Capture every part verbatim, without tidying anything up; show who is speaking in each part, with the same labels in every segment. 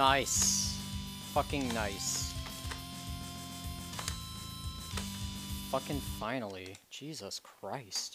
Speaker 1: Nice. Fucking nice. Fucking finally. Jesus Christ.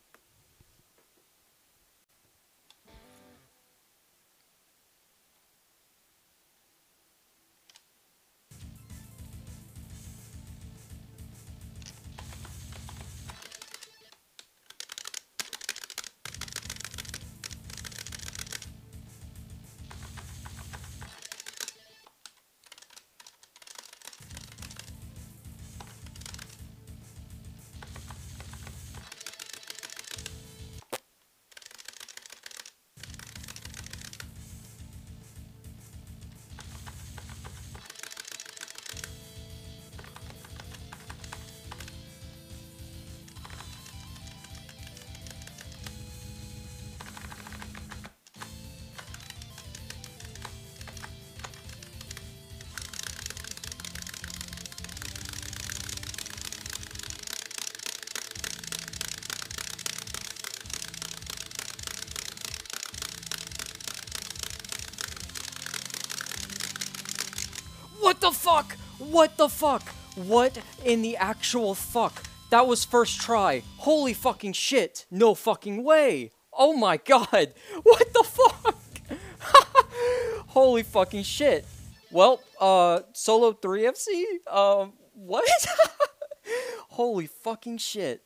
Speaker 1: What the fuck? What the fuck? What in the actual fuck? That was first try. Holy fucking shit. No fucking way. Oh my god. What the fuck? Holy fucking shit. Well, uh, Solo three F C? Um, what? Holy fucking shit.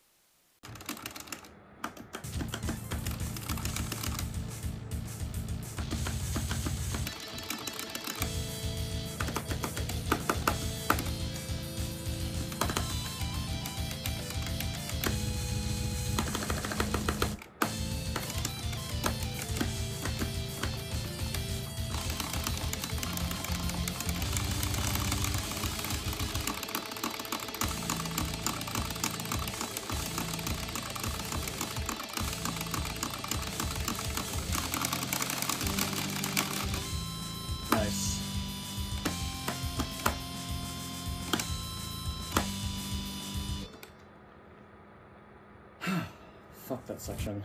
Speaker 1: Nice. Fuck that section.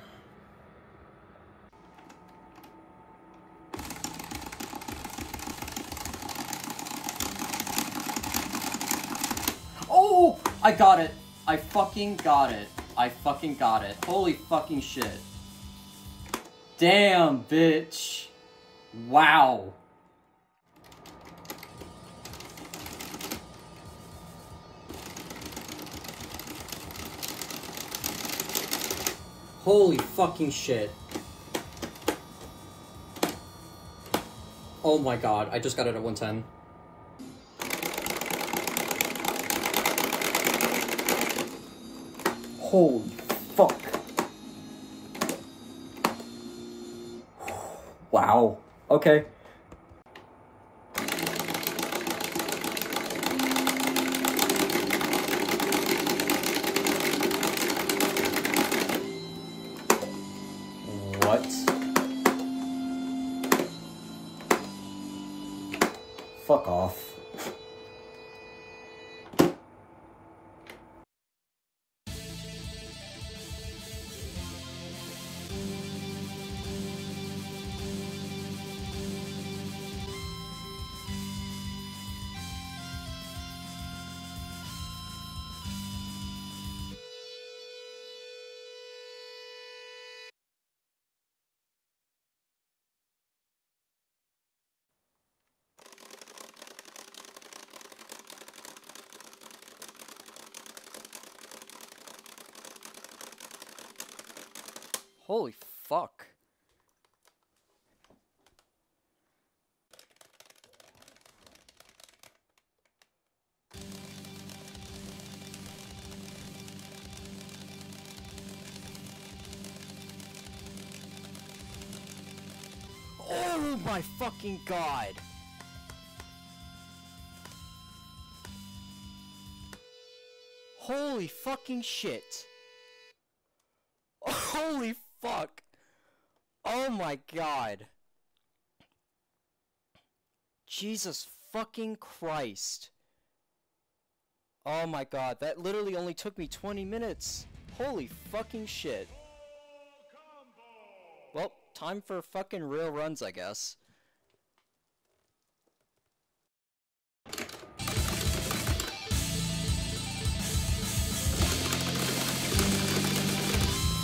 Speaker 1: Oh! I got it! I fucking got it. I fucking got it. Holy fucking shit. Damn, bitch. Wow. Holy fucking shit. Oh my god, I just got it at one ten. Holy fuck. Wow. Okay. What? Fuck off. Holy fuck. Oh my fucking god. Holy fucking shit. Holy fuck. Oh my god. Jesus fucking Christ. Oh my god, that literally only took me twenty minutes. Holy fucking shit. Well, time for fucking real runs, I guess.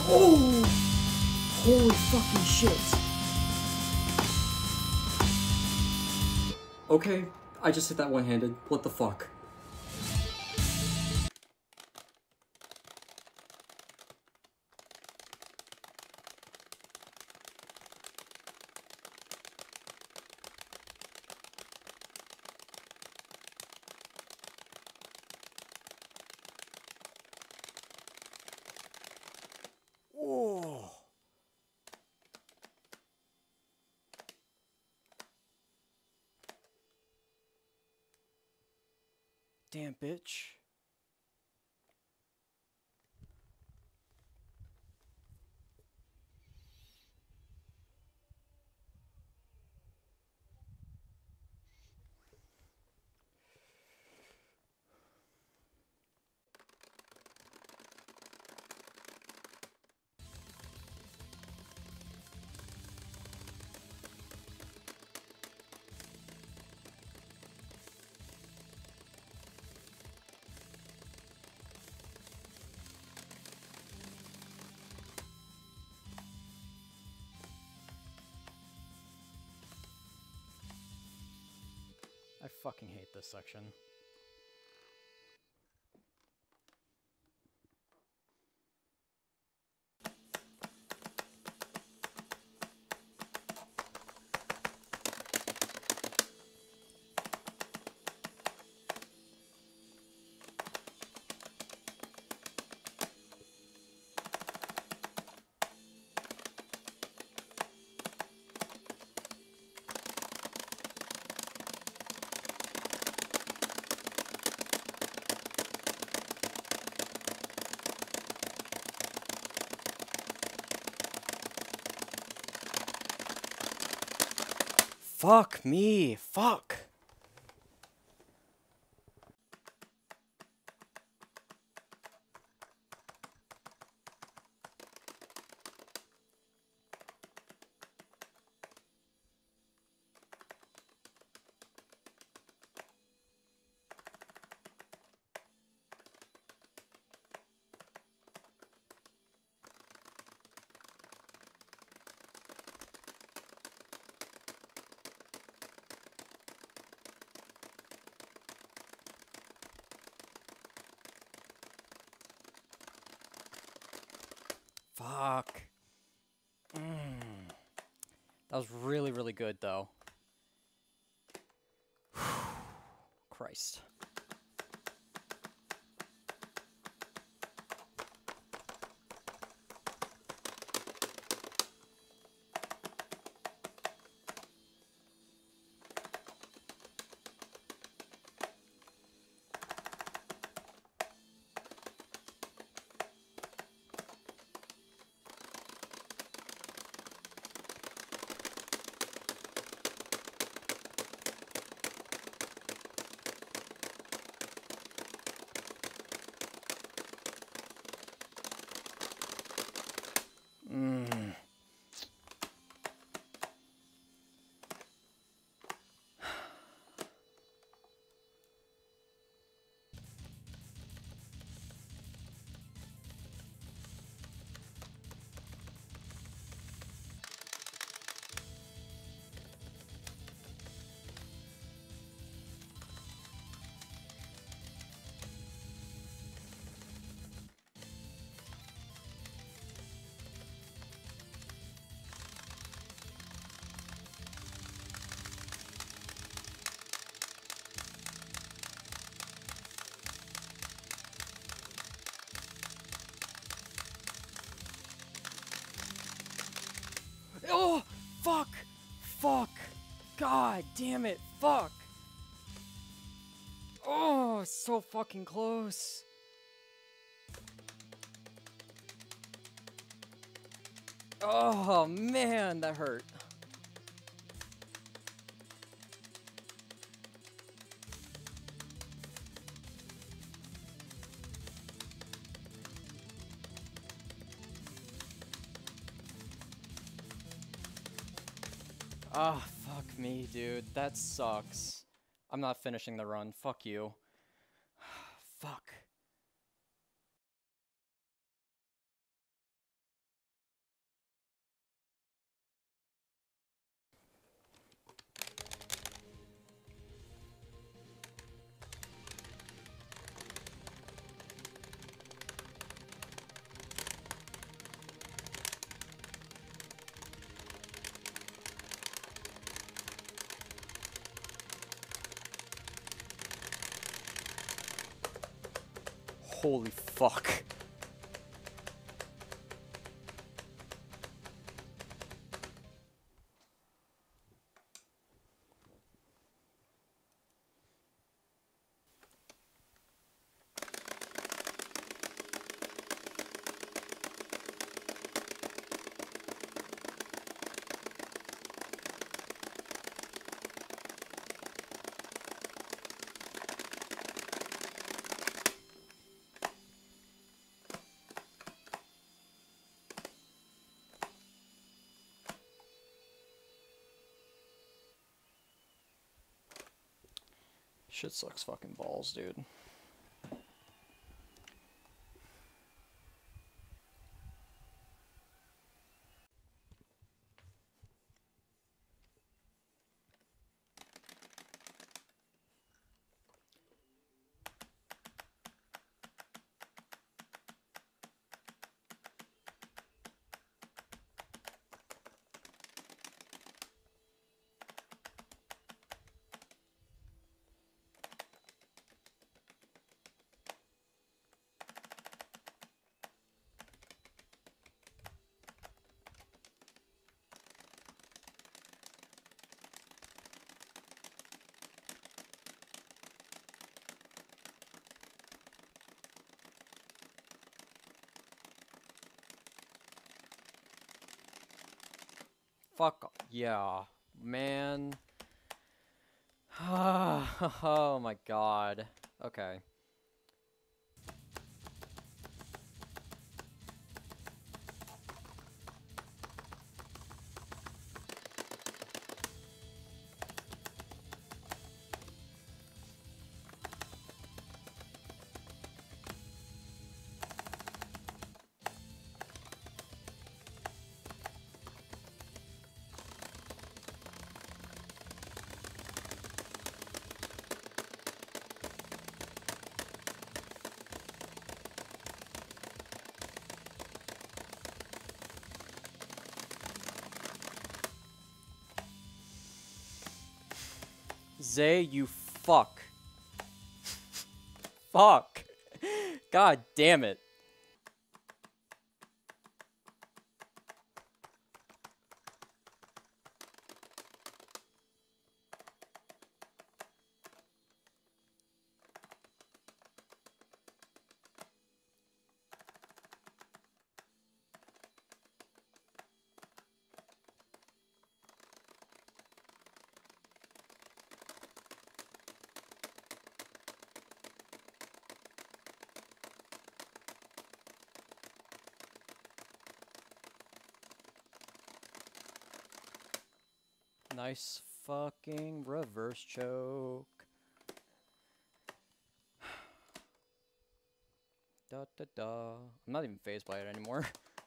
Speaker 1: Oh! Holy fucking shit. Okay, I just hit that one-handed. What the fuck? Oh. Damn, bitch. I fucking hate this section. Fuck me. Fuck. Fuck. Mm. That was really, really good, though. Christ. Mm. Oh, fuck. Fuck. God damn it. Fuck. Oh, so fucking close. Oh, man, that hurt. Ah, oh, fuck me, dude. That sucks. I'm not finishing the run. Fuck you. Fuck. Holy fuck. Shit sucks fucking balls, dude. Fuck yeah, man. Oh my god. Okay. Zay, you fuck. Fuck. God damn it. Nice fucking reverse choke. Da da da. I'm not even fazed by it anymore.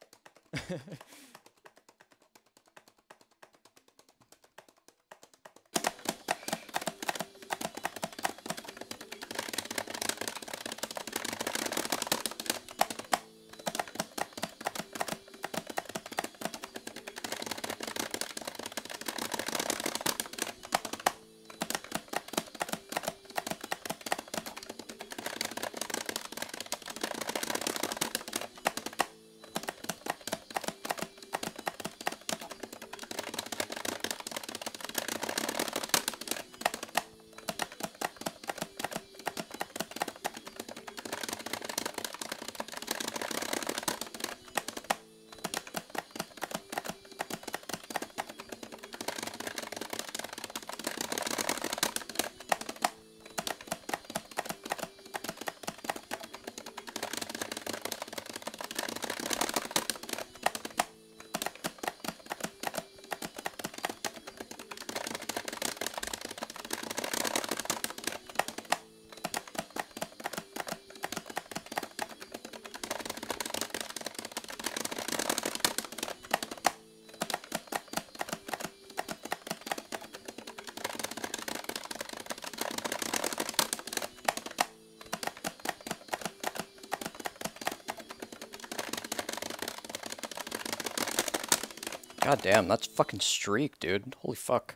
Speaker 1: God damn, that's fucking streak, dude. Holy fuck.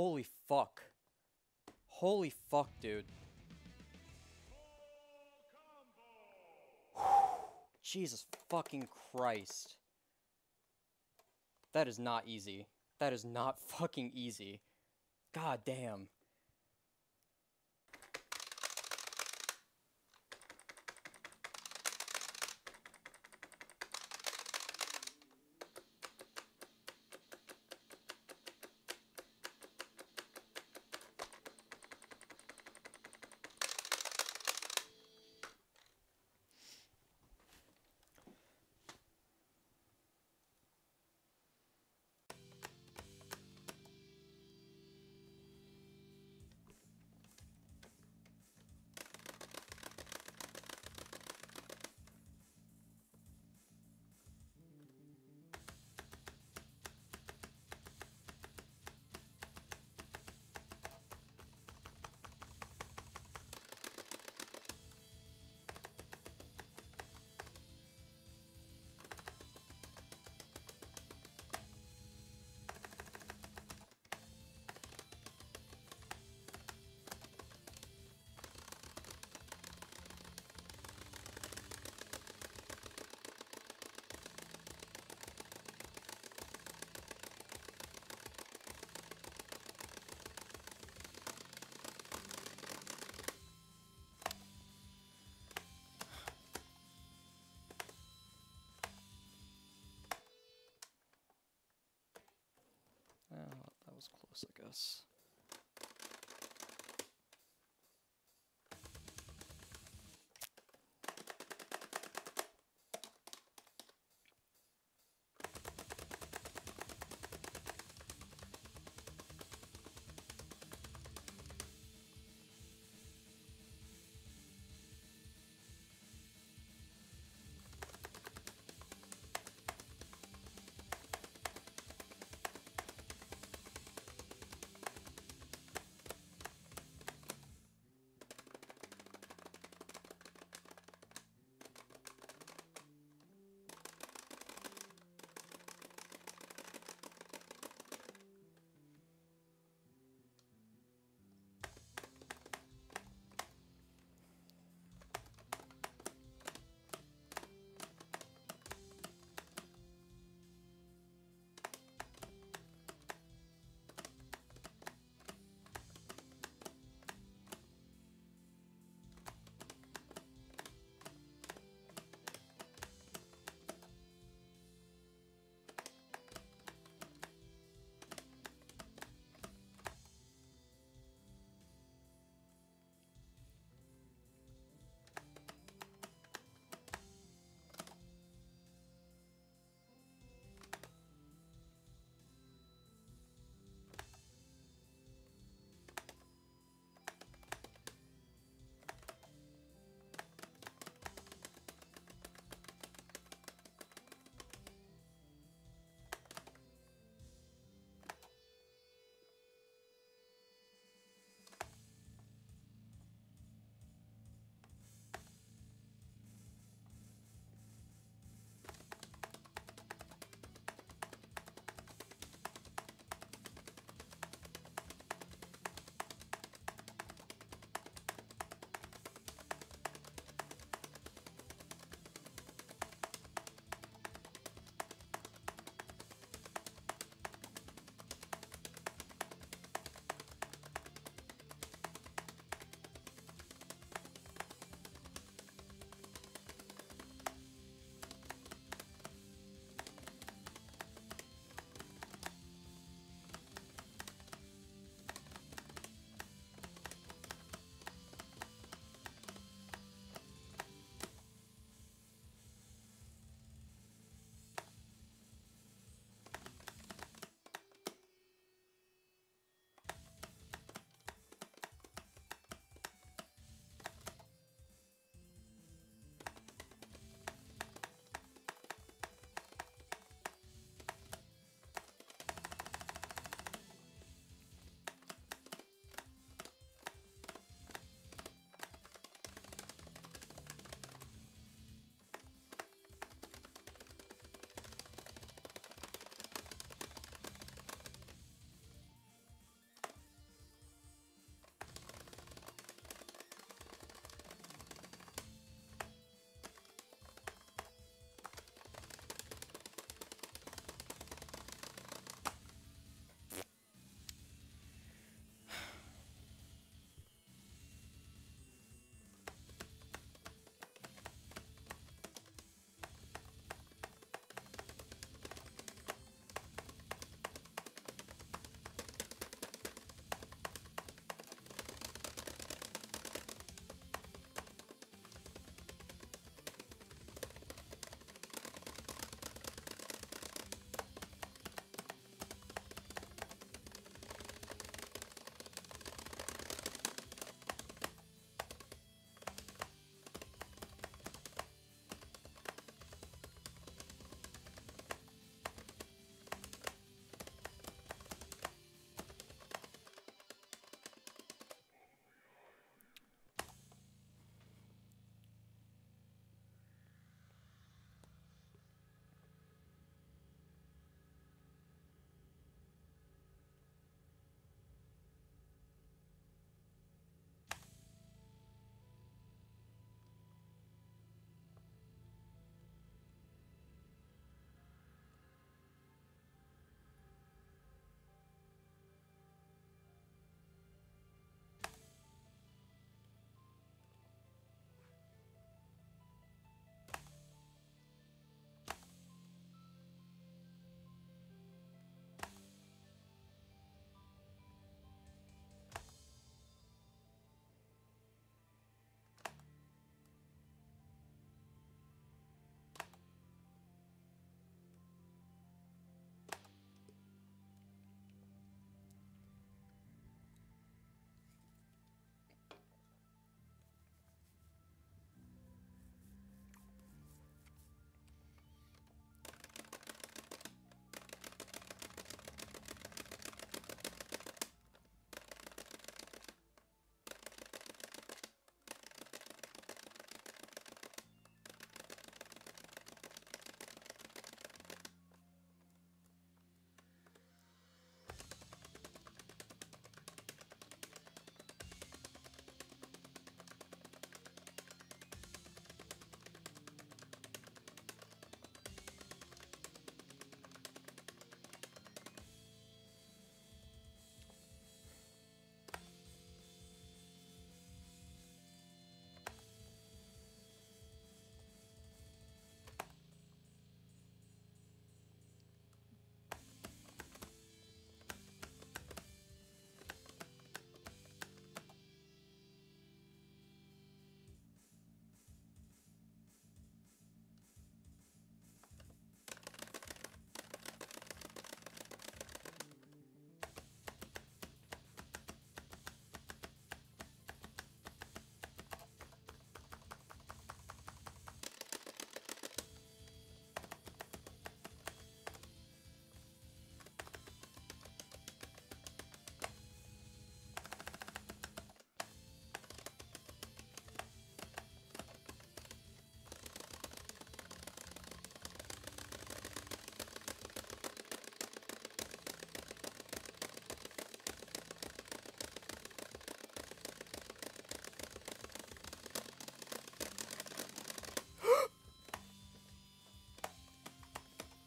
Speaker 1: Holy fuck. Holy fuck, dude. Jesus fucking Christ. That is not easy. That is not fucking easy. God damn. Oh, that was close, I guess.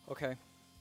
Speaker 1: Okay.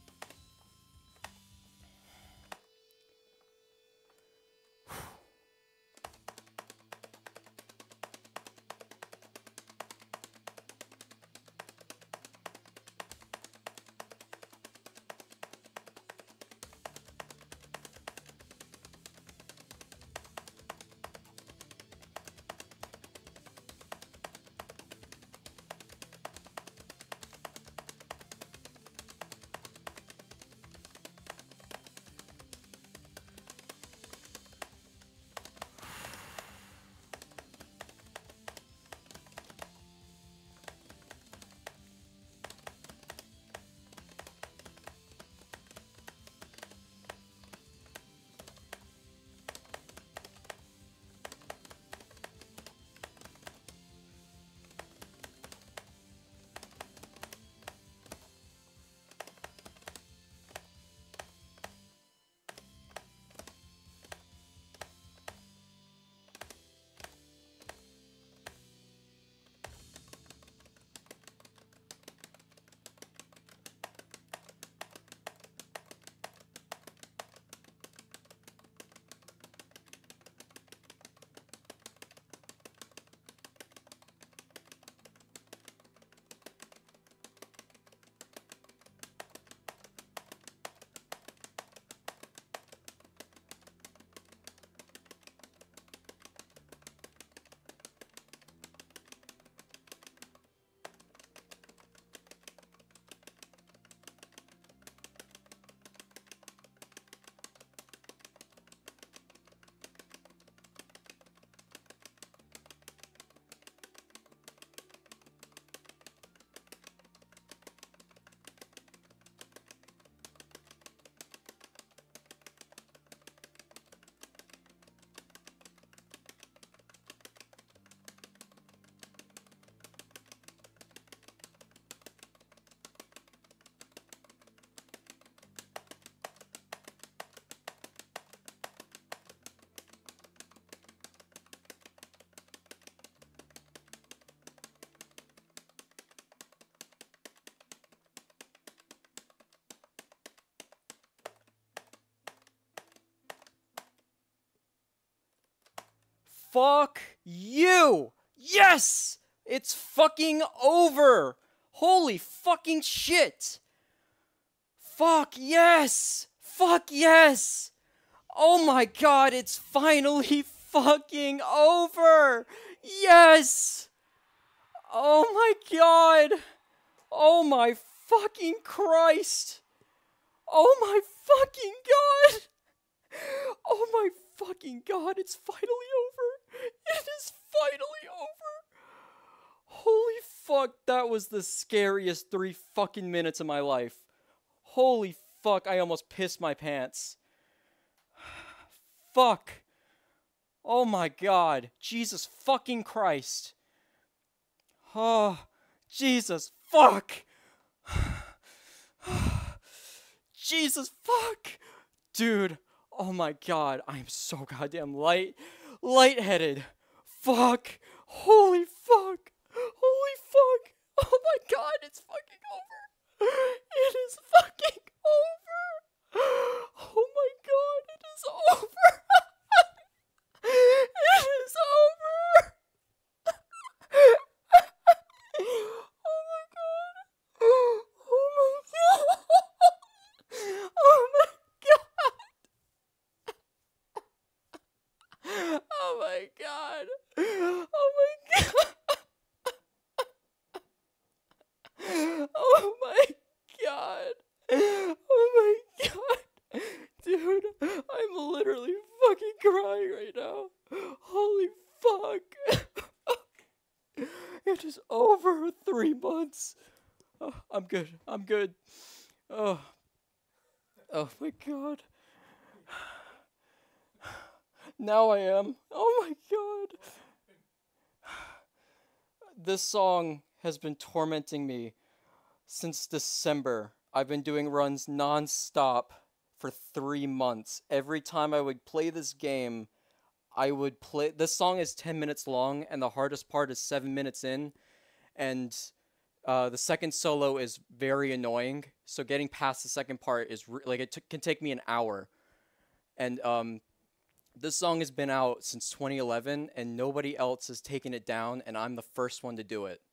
Speaker 1: Fuck you! Yes! It's fucking over! Holy fucking shit! Fuck yes! Fuck yes! Oh my god, it's finally fucking over! Yes! Oh my god! Oh my fucking Christ! Oh my fucking god! Oh my fucking god, it's finally over! It is finally over! Holy fuck, that was the scariest three fucking minutes of my life. Holy fuck, I almost pissed my pants. Fuck. Oh my god. Jesus fucking Christ. Oh, Jesus fuck. Jesus fuck. Dude, oh my god, I am so goddamn light, lightheaded. Fuck. Holy fuck. Holy fuck. Oh my god, it's fucking over. It is fucking over. Oh my god, it is over. It is over. Oh my god. Oh my god. Oh my god. Oh my god. Oh my god. Oh my god. Oh my god. Dude, I'm literally fucking crying right now. Holy fuck. It is over three months. Oh, I'm good. I'm good. Oh. Oh my god. Now I am. Oh my god. This song has been tormenting me since December. I've been doing runs non-stop for three months. Every time I would play this game, I would play... This song is ten minutes long, and the hardest part is seven minutes in. And Uh, the second solo is very annoying, so getting past the second part is re like it t can take me an hour. And um, this song has been out since twenty eleven, and nobody else has taken it down, and I'm the first one to do it.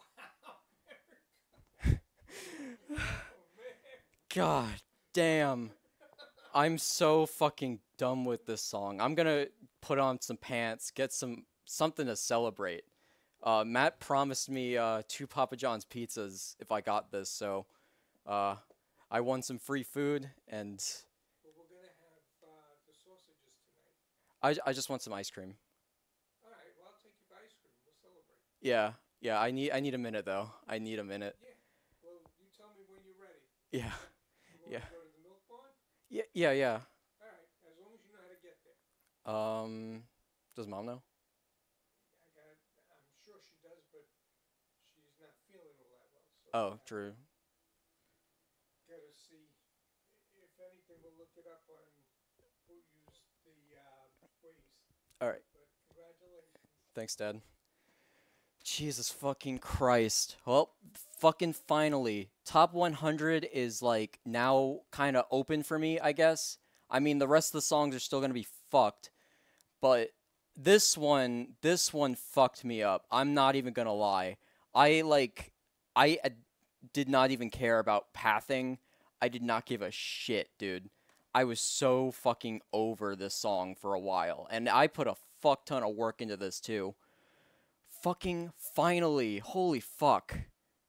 Speaker 1: God damn. I'm so fucking dumb with this song. I'm gonna put on some pants, get some something to celebrate. Uh, Matt promised me uh, two Papa John's pizzas if I got this, so uh, I won some free food, and
Speaker 2: Well, we're gonna have uh, the sausages tonight.
Speaker 1: I, I just want some ice cream.
Speaker 2: All right. Well, I'll take you for ice cream. We'll celebrate.
Speaker 1: Yeah, yeah. I need I need a minute though. I need a minute.
Speaker 2: Yeah. Well, you tell me when you're ready.
Speaker 1: Yeah,
Speaker 2: You want
Speaker 1: yeah,
Speaker 2: to go to the milk barn?
Speaker 1: yeah, yeah, yeah.
Speaker 2: All right. As long as you know how to get there.
Speaker 1: Um, does mom know?
Speaker 2: I got. I'm sure she does, but she's not feeling all that well. So
Speaker 1: Oh,
Speaker 2: I
Speaker 1: true.
Speaker 2: gotta see. If anything, we'll look it up on. We'll use the uh, Waze.
Speaker 1: All right.
Speaker 2: But congratulations.
Speaker 1: Thanks, Dad. Jesus fucking Christ. Well, fucking finally. Top one hundred is like now kind of open for me, I guess. I mean, the rest of the songs are still going to be fucked, but this one, this one fucked me up. I'm not even going to lie. I like I uh, did not even care about pathing. I did not give a shit, dude. I was so fucking over this song for a while, and I put a fuck ton of work into this too. Fucking finally. Holy fuck.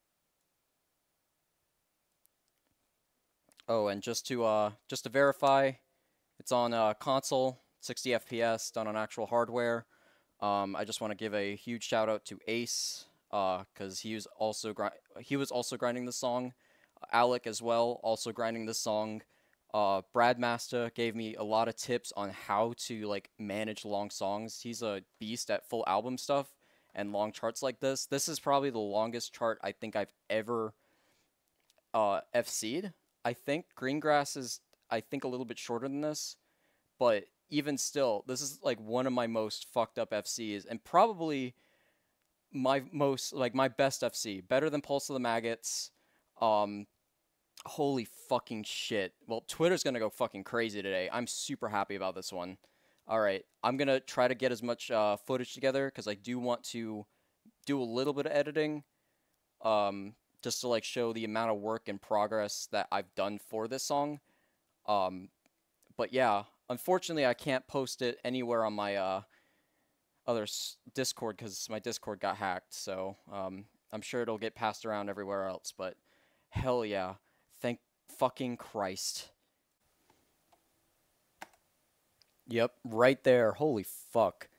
Speaker 1: Oh, and just to uh just to verify, it's on uh console, sixty F P S, done on actual hardware. Um, I just want to give a huge shout out to Ace, uh, cause he was also gri he was also grinding the song. Alec as well, also grinding this song. Uh, Brad Masta gave me a lot of tips on how to like manage long songs. He's a beast at full album stuff and long charts like this. This is probably the longest chart I think I've ever uh F C'd. I think Greengrass is I think a little bit shorter than this, but even still, this is like one of my most fucked up F Cs and probably my most like my best F C, better than Pulse of the Maggots. Um, Holy fucking shit. Well, Twitter's gonna go fucking crazy today. I'm super happy about this one. Alright, I'm gonna try to get as much uh, footage together because I do want to do a little bit of editing. Um, just to like show the amount of work and progress that I've done for this song. Um, but yeah, unfortunately I can't post it anywhere on my uh, other s Discord because my Discord got hacked. So um, I'm sure it'll get passed around everywhere else. But hell yeah. Thank fucking Christ. Yep, right there. Holy fuck.